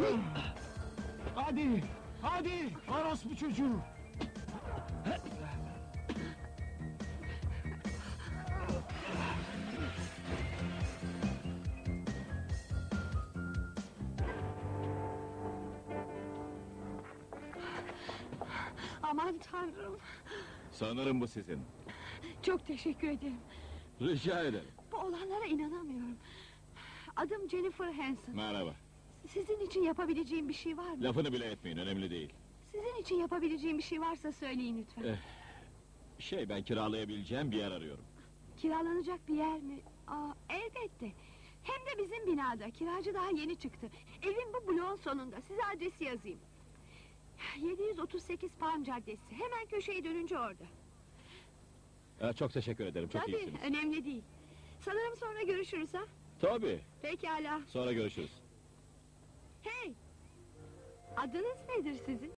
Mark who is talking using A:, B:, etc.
A: Hadi! Hadi! Orospu çocuğu!
B: Aman tanrım!
C: Sanırım bu sizin.
B: Çok teşekkür ederim.
C: Rica ederim.
B: Bu olanlara inanamıyorum. Adım Jennifer Hanson.
C: Merhaba.
B: Sizin için yapabileceğim bir şey var mı?
C: Lafını bile etmeyin, önemli değil.
B: Sizin için yapabileceğim bir şey varsa söyleyin lütfen.
C: Ben kiralayabileceğim bir yer arıyorum.
B: Kiralanacak bir yer mi? Elbette. Hem de bizim binada. Kiracı daha yeni çıktı. Evim bu bloğun sonunda. Size adresi yazayım. 738 Palm Caddesi. Hemen köşeyi dönünce orada.
C: Çok teşekkür ederim, çok
B: Tabii,
C: iyisiniz.
B: önemli değil. Sanırım sonra görüşürüz ha?
C: Tabii,
B: Pekala.
C: sonra görüşürüz.
B: Hey! Adınız nedir sizin?